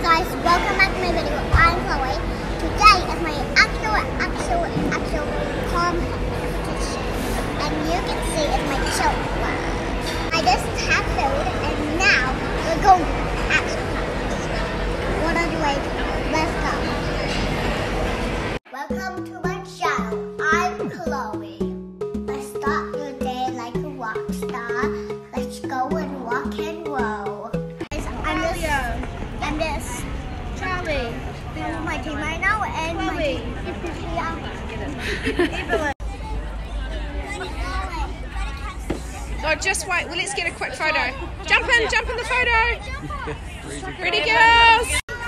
guys, welcome back to my video. I'm Chloe. Today is my actual competition. And you can see it's my children. I just tattooed and now we're going to the actual competition. What are you waiting for? Let's go. Welcome to my channel. I'm Chloe. Let's start your day like a rock star. Let's go and rock and roll. I'm this Charlie. This is my team right now, and Chloe. Oh, just wait. Well, let's get a quick photo. Jump in the photo. Ready, girls?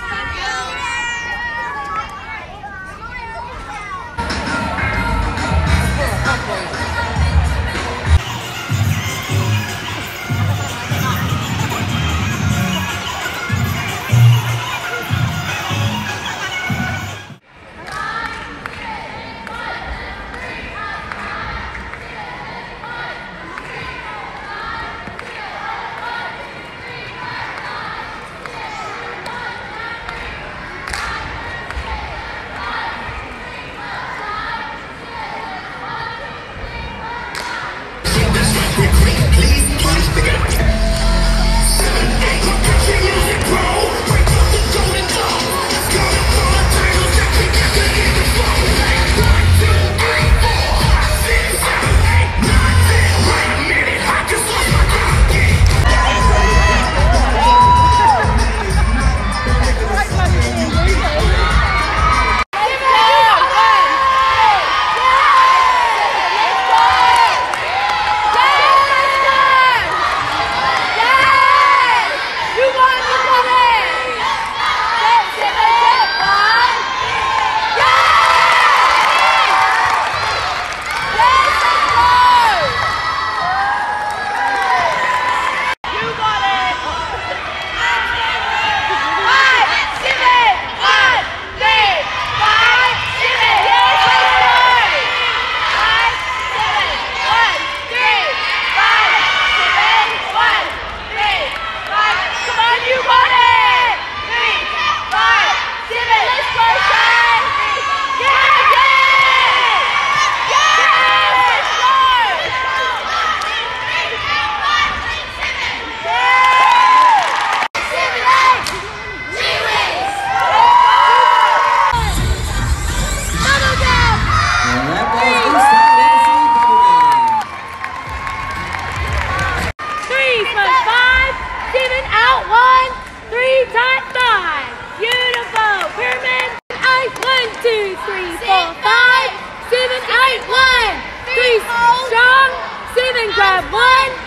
Grab 1,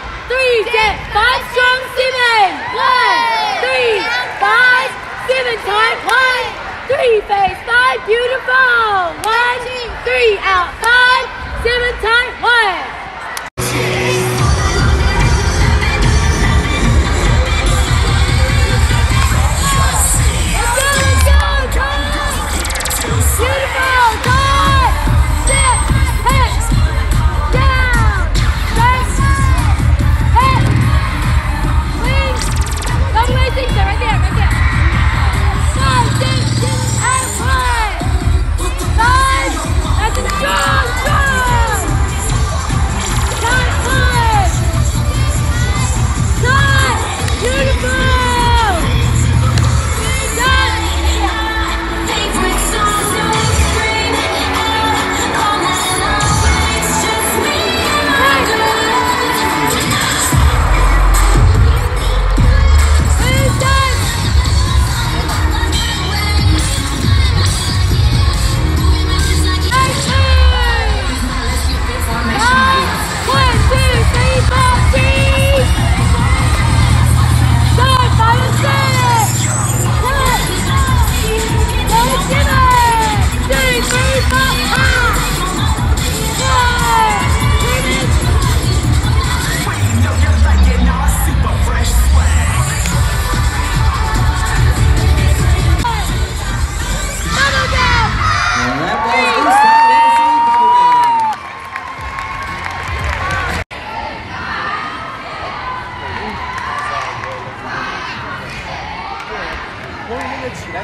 3, dip, 5, strong, 7, 1, 3, 5, 7, tight, 1, 3, face, 5, beautiful, 1, 3, out, 5, 7, tight, 1. 那个起来。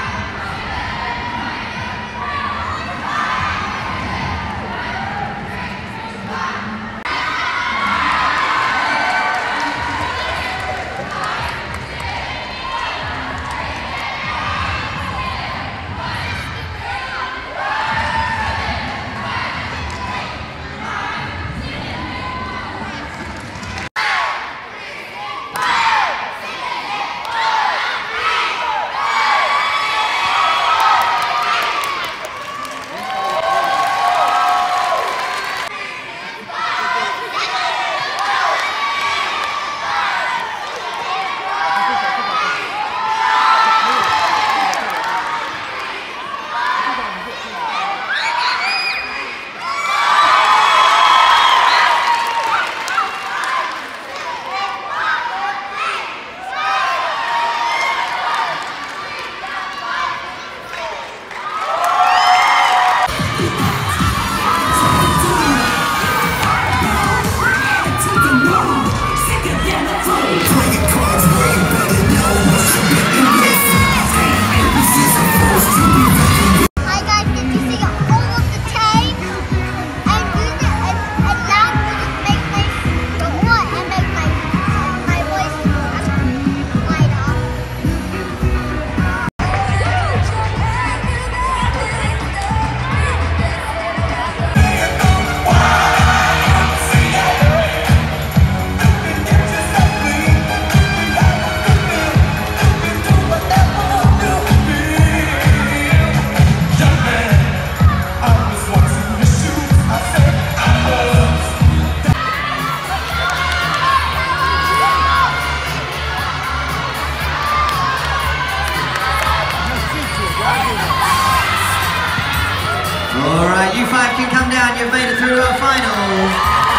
Alright, you five can come down, you've made it through our finals.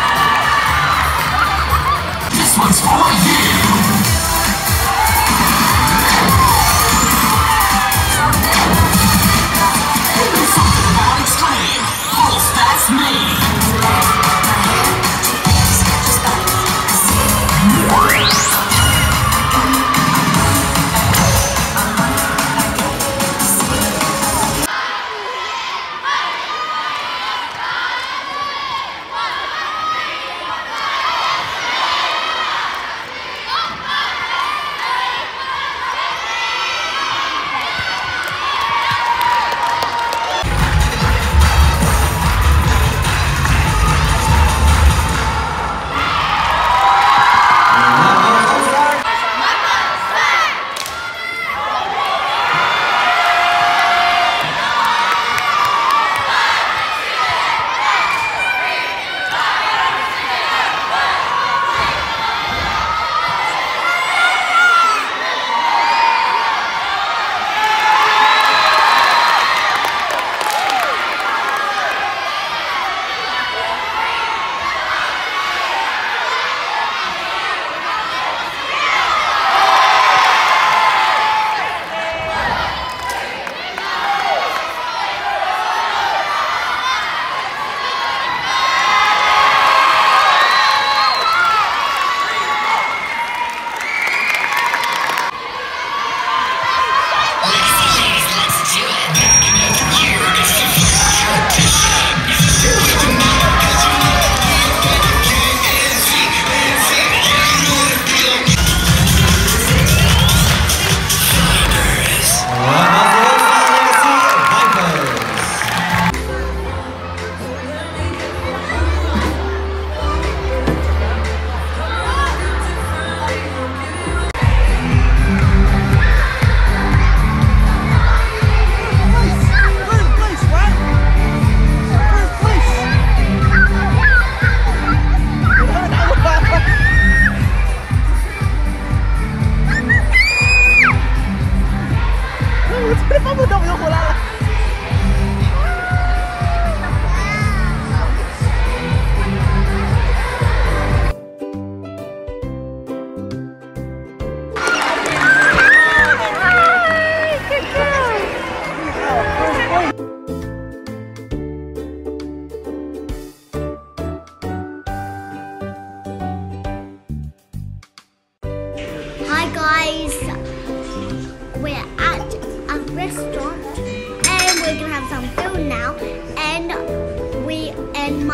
This one's for you! Something about extreme, Pulse, that's me!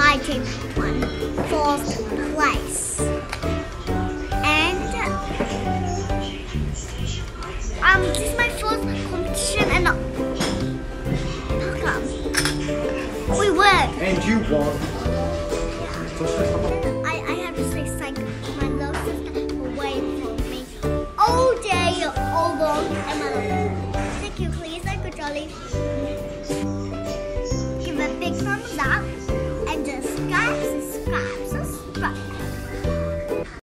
my team won 4th place. And this is my first competition, and how come? We won. And you won. I have to say thank my little sister for waiting for me all day, all long, and my life. Thank you, please, Uncle Jolly. Give a big thumbs up.